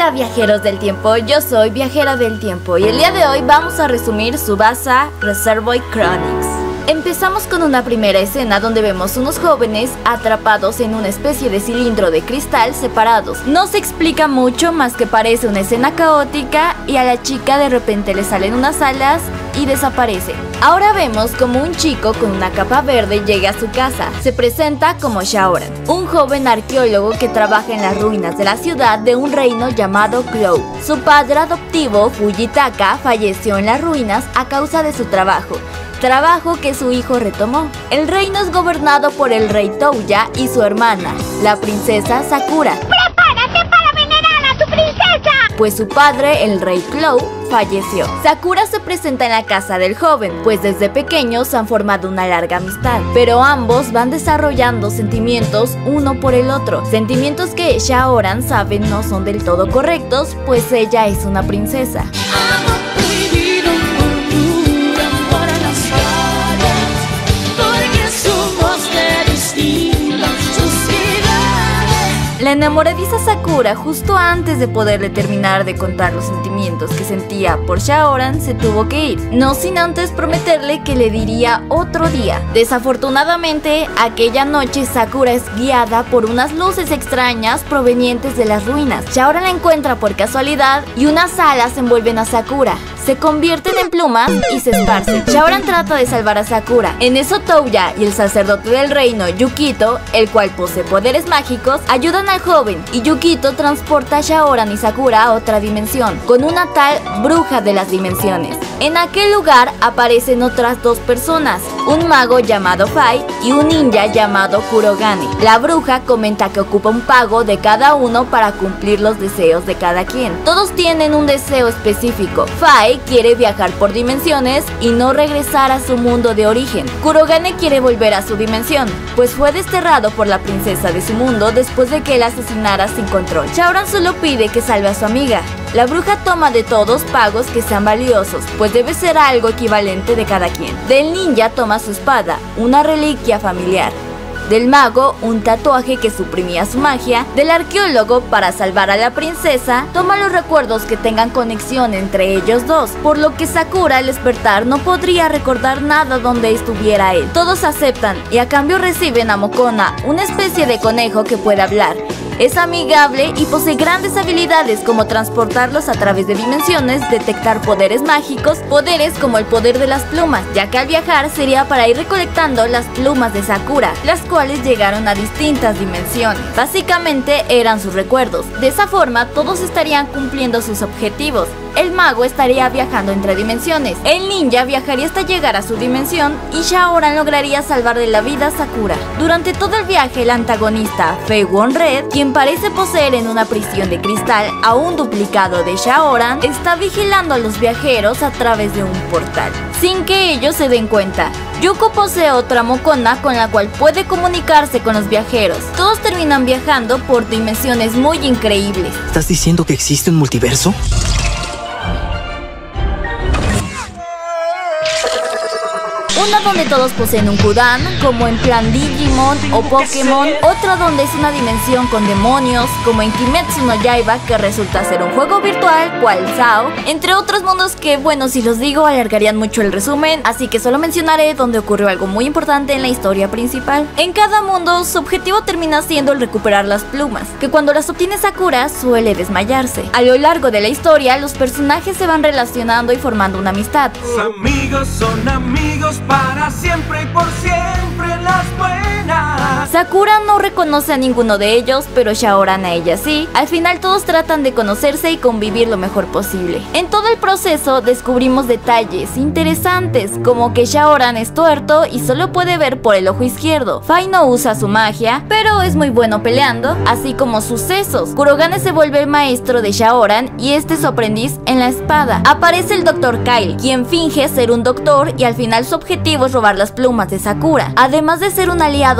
Hola viajeros del tiempo, yo soy Viajera del Tiempo y el día de hoy vamos a resumir Tsubasa Reservoir Chronicles. Empezamos con una primera escena donde vemos unos jóvenes atrapados en una especie de cilindro de cristal separados. No se explica mucho más que parece una escena caótica y a la chica de repente le salen unas alas y desaparece. Ahora vemos como un chico con una capa verde llega a su casa. Se presenta como Shaoran, un joven arqueólogo que trabaja en las ruinas de la ciudad de un reino llamado Cloud. Su padre adoptivo, Fujitaka, falleció en las ruinas a causa de su trabajo que su hijo retomó. El reino es gobernado por el rey Touya y su hermana, la princesa Sakura. ¡Prepárate para venerar a tu princesa! Pues su padre, el rey Cloud, falleció. Sakura se presenta en la casa del joven, pues desde pequeños han formado una larga amistad, pero ambos van desarrollando sentimientos uno por el otro, sentimientos que Shaoran sabe no son del todo correctos, pues ella es una princesa. La enamoradiza Sakura, justo antes de poderle terminar de contar los sentimientos que sentía por Shaoran, se tuvo que ir, no sin antes prometerle que le diría otro día. Desafortunadamente, aquella noche Sakura es guiada por unas luces extrañas provenientes de las ruinas. Shaoran la encuentra por casualidad y unas alas envuelven a Sakura. Se convierten en plumas y se esparcen. Shaoran trata de salvar a Sakura. En eso Touya y el sacerdote del reino, Yukito, el cual posee poderes mágicos, ayudan al joven, y Yukito transporta a Shaoran y Sakura a otra dimensión, con una tal bruja de las dimensiones. En aquel lugar aparecen otras dos personas, un mago llamado Fai y un ninja llamado Kurogane. La bruja comenta que ocupa un pago de cada uno para cumplir los deseos de cada quien. Todos tienen un deseo específico. Fai quiere viajar por dimensiones y no regresar a su mundo de origen. Kurogane quiere volver a su dimensión, pues fue desterrado por la princesa de su mundo después de que la asesinara sin control. Shaoran solo pide que salve a su amiga. La bruja toma de todos pagos que sean valiosos, pues debe ser algo equivalente de cada quien. Del ninja toma su espada, una reliquia familiar. Del mago, un tatuaje que suprimía su magia. Del arqueólogo, para salvar a la princesa, toma los recuerdos que tengan conexión entre ellos dos, por lo que Sakura al despertar no podría recordar nada donde estuviera él. Todos aceptan y a cambio reciben a Mokona, una especie de conejo que puede hablar. Es amigable y posee grandes habilidades como transportarlos a través de dimensiones, detectar poderes mágicos, poderes como el poder de las plumas, ya que al viajar sería para ir recolectando las plumas de Sakura, las cuales llegaron a distintas dimensiones. Básicamente eran sus recuerdos. De esa forma todos estarían cumpliendo sus objetivos. El mago estaría viajando entre dimensiones, el ninja viajaría hasta llegar a su dimensión y Shaoran lograría salvar de la vida a Sakura. Durante todo el viaje, el antagonista, Fei Won-red, quien parece poseer en una prisión de cristal a un duplicado de Shaoran, está vigilando a los viajeros a través de un portal, sin que ellos se den cuenta. Yuko posee otra Mokona con la cual puede comunicarse con los viajeros. Todos terminan viajando por dimensiones muy increíbles. ¿Estás diciendo que existe un multiverso? Una donde todos poseen un Kudan, como en plan Digimon o Pokémon. Otra donde es una dimensión con demonios, como en Kimetsu no Yaiba, que resulta ser un juego virtual, cual SAO. Entre otros mundos que, bueno, si los digo alargarían mucho el resumen, así que solo mencionaré donde ocurrió algo muy importante en la historia principal. En cada mundo, su objetivo termina siendo el recuperar las plumas, que cuando las obtiene Sakura suele desmayarse. A lo largo de la historia, los personajes se van relacionando y formando una amistad. Amigos son amigos para siempre y por siempre las buenas. Sakura no reconoce a ninguno de ellos, pero Shaoran a ella sí. Al final todos tratan de conocerse y convivir lo mejor posible. En todo el proceso descubrimos detalles interesantes, como que Shaoran es tuerto y solo puede ver por el ojo izquierdo. Fai no usa su magia, pero es muy bueno peleando, así como sucesos. Kurogane se vuelve el maestro de Shaoran y este es su aprendiz en la espada. Aparece el Dr. Kyle, quien finge ser un doctor y al final su objetivo es robar las plumas de Sakura, además de ser un aliado de Fei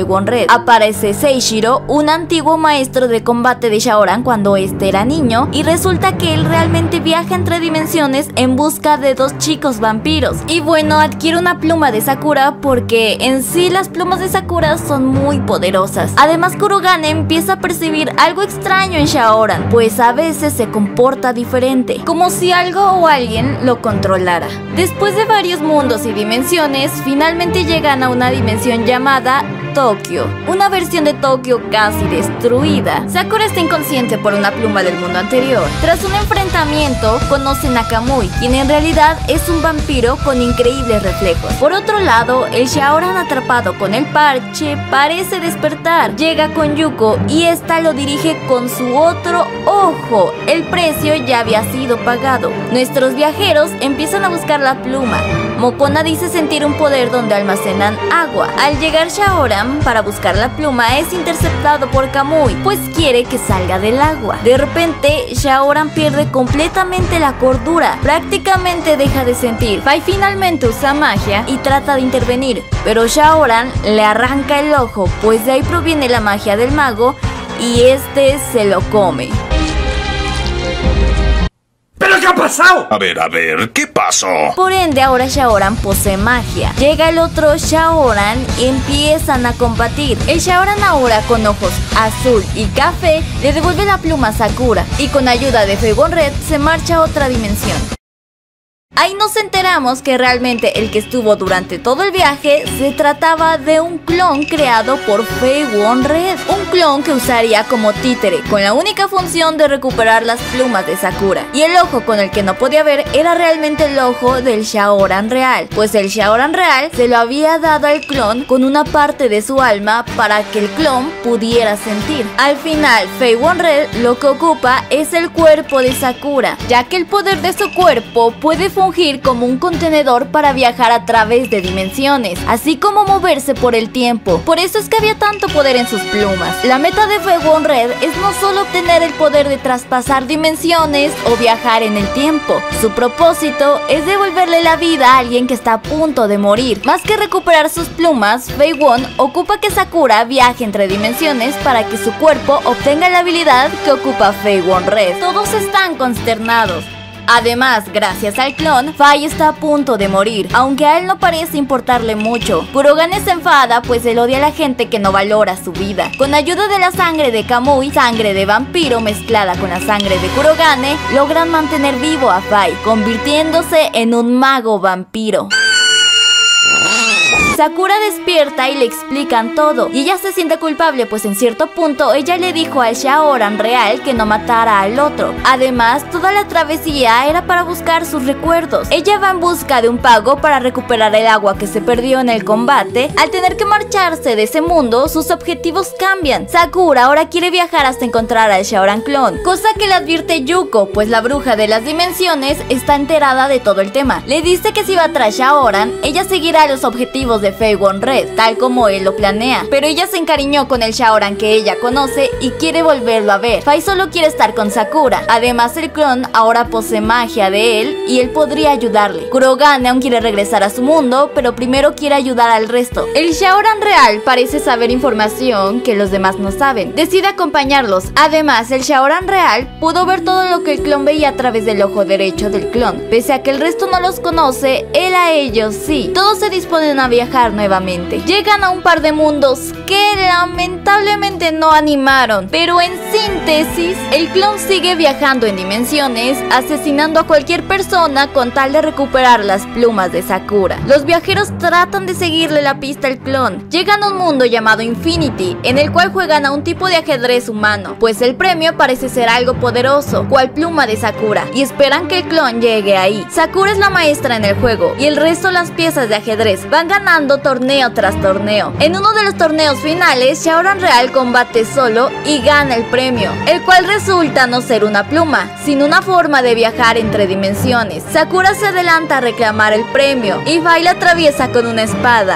One Red. Aparece Seishiro, un antiguo maestro de combate de Shaoran cuando este era niño, y resulta que él realmente viaja entre dimensiones en busca de dos chicos vampiros. Y bueno, adquiere una pluma de Sakura porque en sí las plumas de Sakura son muy poderosas. Además, Kurogane empieza a percibir algo extraño en Shaoran, pues a veces se comporta diferente, como si algo o alguien lo controlara. Después de varios mundos y dimensiones, finalmente llegan a una dimensión llamada Tokio, una versión de Tokio casi destruida. Sakura está inconsciente por una pluma del mundo anterior. Tras un enfrentamiento, conocen a Kamui, quien en realidad es un vampiro con increíbles reflejos. Por otro lado, el Shaoran atrapado con el parche parece despertar. Llega con Yuko y esta lo dirige con su otro ojo. El precio ya había sido pagado. Nuestros viajeros empiezan a buscar la pluma. Mokona dice sentir un poder donde almacenan agua. Al llegar Shaoran para buscar la pluma, es interceptado por Kamui, pues quiere que salga del agua. De repente, Shaoran pierde completamente la cordura, prácticamente deja de sentir. Fai finalmente usa magia y trata de intervenir, pero Shaoran le arranca el ojo, pues de ahí proviene la magia del mago y este se lo come. ¿Pero qué ha pasado? A ver, ¿qué pasó? Por ende, ahora Shaoran posee magia. Llega el otro Shaoran y empiezan a combatir. El Shaoran ahora con ojos azul y café le devuelve la pluma a Sakura y con ayuda de Fei One Red se marcha a otra dimensión. Ahí nos enteramos que realmente el que estuvo durante todo el viaje se trataba de un clon creado por Fei One Red. Un clon que usaría como títere, con la única función de recuperar las plumas de Sakura. Y el ojo con el que no podía ver era realmente el ojo del Shaoran real, pues el Shaoran real se lo había dado al clon con una parte de su alma para que el clon pudiera sentir. Al final, Fei One Red lo que ocupa es el cuerpo de Sakura, ya que el poder de su cuerpo puede fungir como un contenedor para viajar a través de dimensiones, así como moverse por el tiempo. Por eso es que había tanto poder en sus plumas. La meta de Fei One Red es no solo obtener el poder de traspasar dimensiones o viajar en el tiempo. Su propósito es devolverle la vida a alguien que está a punto de morir. Más que recuperar sus plumas, Fei One ocupa que Sakura viaje entre dimensiones para que su cuerpo obtenga la habilidad que ocupa Fei One Red. Todos están consternados. Además, gracias al clon, Fai está a punto de morir, aunque a él no parece importarle mucho. Kurogane se enfada pues él odia a la gente que no valora su vida. Con ayuda de la sangre de Kamui, sangre de vampiro mezclada con la sangre de Kurogane, logran mantener vivo a Fai, convirtiéndose en un mago vampiro. Sakura despierta y le explican todo, y ella se siente culpable pues en cierto punto ella le dijo al Shaoran real que no matara al otro. Además, toda la travesía era para buscar sus recuerdos. Ella va en busca de un pago para recuperar el agua que se perdió en el combate. Al tener que marcharse de ese mundo, sus objetivos cambian. Sakura ahora quiere viajar hasta encontrar al Shaoran clon, cosa que le advierte Yuko, pues la bruja de las dimensiones está enterada de todo el tema. Le dice que si va tras Shaoran, ella seguirá los objetivos de Fei One Red, tal como él lo planea, pero ella se encariñó con el Shaoran que ella conoce y quiere volverlo a ver. Fai solo quiere estar con Sakura. Además, el clon ahora posee magia de él y él podría ayudarle. Kurogane aún quiere regresar a su mundo, pero primero quiere ayudar al resto. El Shaoran real parece saber información que los demás no saben. Decide acompañarlos. Además, el Shaoran real pudo ver todo lo que el clon veía a través del ojo derecho del clon. Pese a que el resto no los conoce, él a ellos sí. Todos se disponen a viajar nuevamente. Llegan a un par de mundos que lamentablemente no animaron, pero en síntesis, el clon sigue viajando en dimensiones, asesinando a cualquier persona con tal de recuperar las plumas de Sakura. Los viajeros tratan de seguirle la pista al clon. Llegan a un mundo llamado Infinity, en el cual juegan a un tipo de ajedrez humano, pues el premio parece ser algo poderoso, cual pluma de Sakura, y esperan que el clon llegue ahí. Sakura es la maestra en el juego, y el resto las piezas de ajedrez van ganando torneo tras torneo. En uno de los torneos finales, Shaoran real combate solo y gana el premio, el cual resulta no ser una pluma, sino una forma de viajar entre dimensiones. Sakura se adelanta a reclamar el premio y Fai la atraviesa con una espada.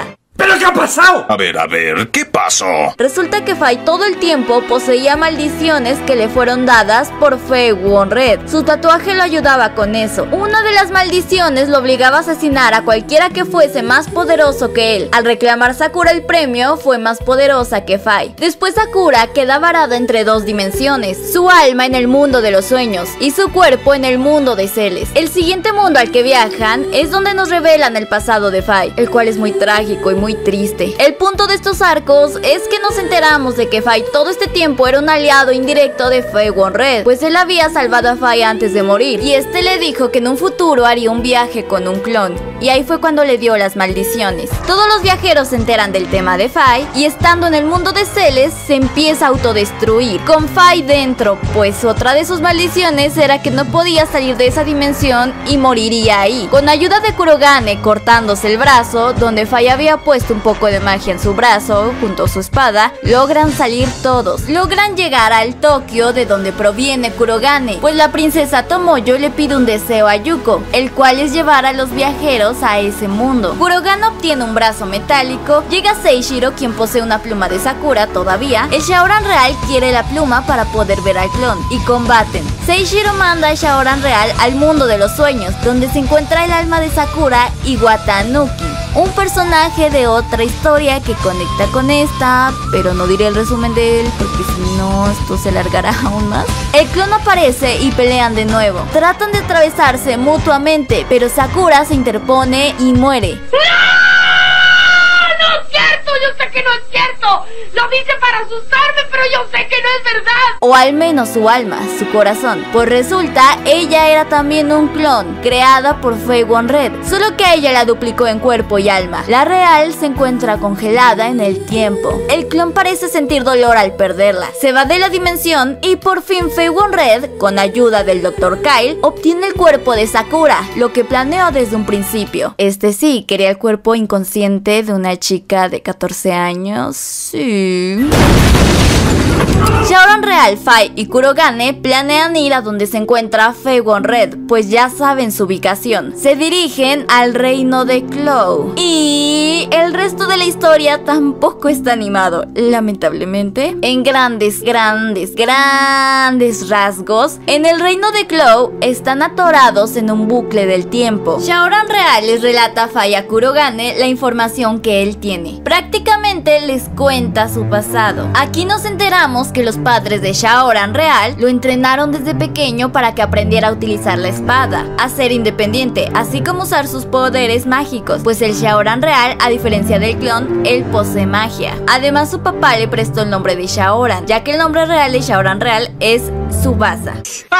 ¿Pero qué ha pasado? A ver, ¿qué pasó? Resulta que Fai todo el tiempo poseía maldiciones que le fueron dadas por Fei Won-red. Su tatuaje lo ayudaba con eso. Una de las maldiciones lo obligaba a asesinar a cualquiera que fuese más poderoso que él. Al reclamar Sakura el premio, fue más poderosa que Fai. Después Sakura queda varada entre dos dimensiones, su alma en el mundo de los sueños y su cuerpo en el mundo de Celes. El siguiente mundo al que viajan es donde nos revelan el pasado de Fai, el cual es muy trágico y muy triste. El punto de estos arcos es que nos enteramos de que Fai todo este tiempo era un aliado indirecto de Fei Won-red, pues él había salvado a Fai antes de morir, y este le dijo que en un futuro haría un viaje con un clon, y ahí fue cuando le dio las maldiciones. Todos los viajeros se enteran del tema de Fai, y estando en el mundo de Celes se empieza a autodestruir, con Fai dentro, pues otra de sus maldiciones era que no podía salir de esa dimensión y moriría ahí. Con ayuda de Kurogane cortándose el brazo, donde Fai había puesto un poco de magia en su brazo junto a su espada, logran salir todos. Logran llegar al Tokio de donde proviene Kurogane, pues la princesa Tomoyo le pide un deseo a Yuko, el cual es llevar a los viajeros a ese mundo. Kurogane obtiene un brazo metálico, llega Seishiro, quien posee una pluma de Sakura todavía. El Shaoran real quiere la pluma para poder ver al clon y combaten. Seishiro manda a Shaoran real al mundo de los sueños, donde se encuentra el alma de Sakura y Watanuki, un personaje de otra historia que conecta con esta, pero no diré el resumen de él porque si no esto se alargará aún más. El clon aparece y pelean de nuevo. Tratan de atravesarse mutuamente, pero Sakura se interpone y muere. ¡No es cierto! ¡Yo sé que no es cierto! ¡Lo dice para asustarme, pero yo sé que no es verdad! O al menos su alma, su corazón. Pues resulta, ella era también un clon, creada por Fei Won-red, solo que ella la duplicó en cuerpo y alma. La real se encuentra congelada en el tiempo. El clon parece sentir dolor al perderla. Se va de la dimensión y por fin Fei Won-red, con ayuda del Dr. Kyle, obtiene el cuerpo de Sakura, lo que planeó desde un principio. Este sí, quería el cuerpo inconsciente de una chica de 14 años. Sí. Shaoran real, Fai y Kurogane planean ir a donde se encuentra Fei Won-red, pues ya saben su ubicación. Se dirigen al reino de Clow. Y el resto de la historia tampoco está animado, lamentablemente. En grandes rasgos, en el reino de Clow están atorados en un bucle del tiempo. Shaoran real les relata a Fai y a Kurogane la información que él tiene. Prácticamente les cuenta su pasado. Aquí nos enteramos que los padres de Shaoran real lo entrenaron desde pequeño para que aprendiera a utilizar la espada, a ser independiente, así como usar sus poderes mágicos, pues el Shaoran real, a diferencia del clon, él posee magia. Además, su papá le prestó el nombre de Shaoran, ya que el nombre real de Shaoran real es Tsubasa.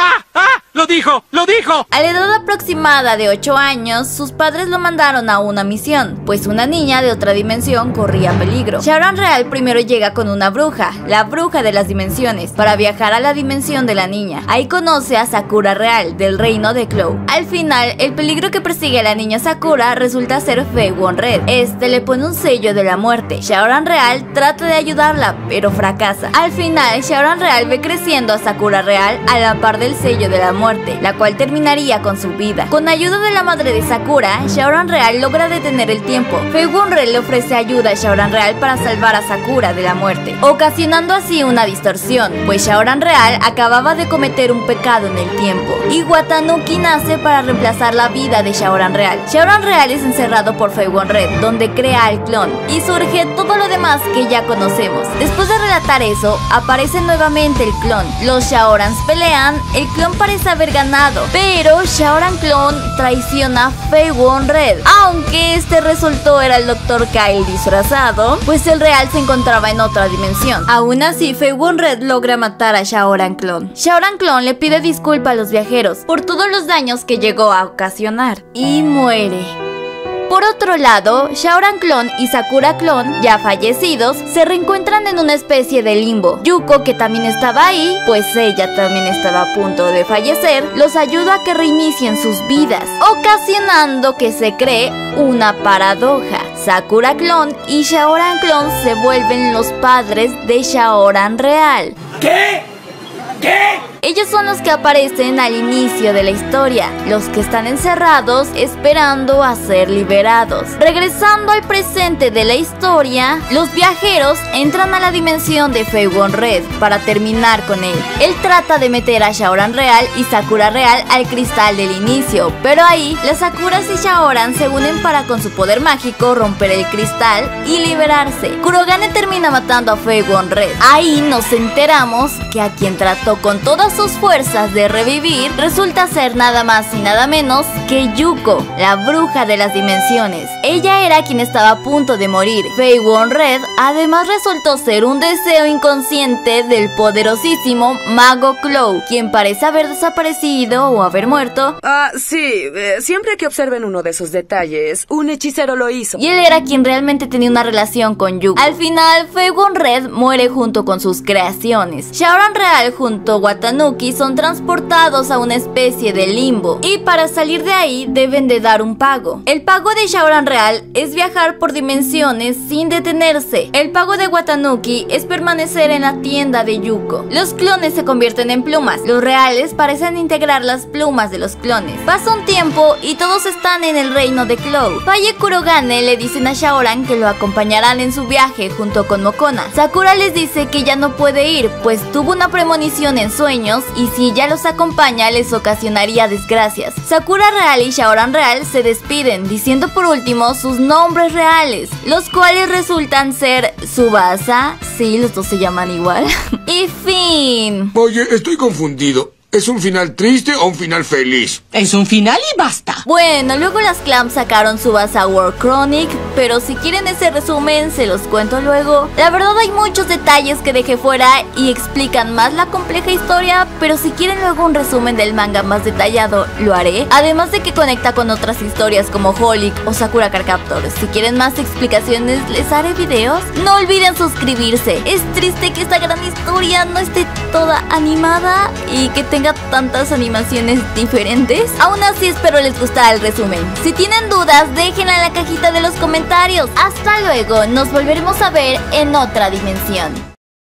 ¡Lo dijo! A la edad aproximada de 8 años, sus padres lo mandaron a una misión, pues una niña de otra dimensión corría peligro. Shaoran real primero llega con una bruja, la bruja de las dimensiones, para viajar a la dimensión de la niña. Ahí conoce a Sakura real, del reino de Clow. Al final, el peligro que persigue a la niña Sakura resulta ser Fei Won-red. Este le pone un sello de la muerte. Shaoran real trata de ayudarla, pero fracasa. Al final, Shaoran real ve creciendo a Sakura real a la par del sello de la muerte, la cual terminaría con su vida. Con ayuda de la madre de Sakura, Shaoran real logra detener el tiempo. Fei Won-red le ofrece ayuda a Shaoran real para salvar a Sakura de la muerte, ocasionando así una distorsión, pues Shaoran real acababa de cometer un pecado en el tiempo, y Watanuki nace para reemplazar la vida de Shaoran real. Shaoran real es encerrado por Fei Won-red, donde crea al clon, y surge todo lo demás que ya conocemos. Después de relatar eso, aparece nuevamente el clon. Los Shaorans pelean, el clon parece haber ganado, pero Shaoran clon traiciona a Fei Won-red, aunque este resultó era el Dr. Kyle disfrazado, pues el real se encontraba en otra dimensión. Aún así, Fei Won-red logra matar a Shaoran clon. Shaoran clon le pide disculpas a los viajeros por todos los daños que llegó a ocasionar y muere. Por otro lado, Shaoran clon y Sakura clon, ya fallecidos, se reencuentran en una especie de limbo. Yuko, que también estaba ahí, pues ella también estaba a punto de fallecer, los ayuda a que reinicien sus vidas, ocasionando que se cree una paradoja. Sakura clon y Shaoran clon se vuelven los padres de Shaoran real. ¿Qué? Ellos son los que aparecen al inicio de la historia, los que están encerrados esperando a ser liberados. Regresando al presente de la historia, los viajeros entran a la dimensión de Feiwon Red para terminar con él. Él trata de meter a Shaoran Real y Sakura Real al cristal del inicio, pero ahí las Sakuras y Shaoran se unen para con su poder mágico romper el cristal y liberarse. Kurogane termina matando a Feiwon Red. Ahí nos enteramos que a quien trató con todas sus fuerzas de revivir resulta ser nada más y nada menos que Yuko, la bruja de las dimensiones. Ella era quien estaba a punto de morir. Feiwon Red además resultó ser un deseo inconsciente del poderosísimo mago Clow, quien parece haber desaparecido o haber muerto. Sí, siempre que observen uno de esos detalles, un hechicero lo hizo. Y él era quien realmente tenía una relación con Yuko. Al final, Feiwon Red muere junto con sus creaciones. Shaoran Real junto a Watanuki son transportados a una especie de limbo, y para salir de ahí deben de dar un pago. El pago de Shaoran Real es viajar por dimensiones sin detenerse. El pago de Watanuki es permanecer en la tienda de Yuko. Los clones se convierten en plumas. Los reales parecen integrar las plumas de los clones. Pasa un tiempo y todos están en el reino de Cloud. Faye y Kurogane le dicen a Shaoran que lo acompañarán en su viaje junto con Mokona. Sakura les dice que ya no puede ir, pues tuvo una premonición en sueños y si ella los acompaña les ocasionaría desgracias. Sakura Real y Shaoran Real se despiden, diciendo por último sus nombres reales, los cuales resultan ser Tsubasa, sí, los dos se llaman igual, y Fin. Oye, estoy confundido. ¿Es un final triste o un final feliz? Es un final y basta. Bueno, luego las Clams sacaron Tsubasa World Chronic, pero si quieren ese resumen se los cuento luego. La verdad hay muchos detalles que dejé fuera y explican más la compleja historia, pero si quieren luego un resumen del manga más detallado, lo haré. Además de que conecta con otras historias como Holic o Sakura Card Captor. Si quieren más explicaciones les haré videos. No olviden suscribirse. Es triste que esta gran historia no esté toda animada y que tenga tantas animaciones diferentes. Aún así espero les gustara el resumen. Si tienen dudas déjenla en la cajita de los comentarios. Hasta luego, nos volveremos a ver en otra dimensión.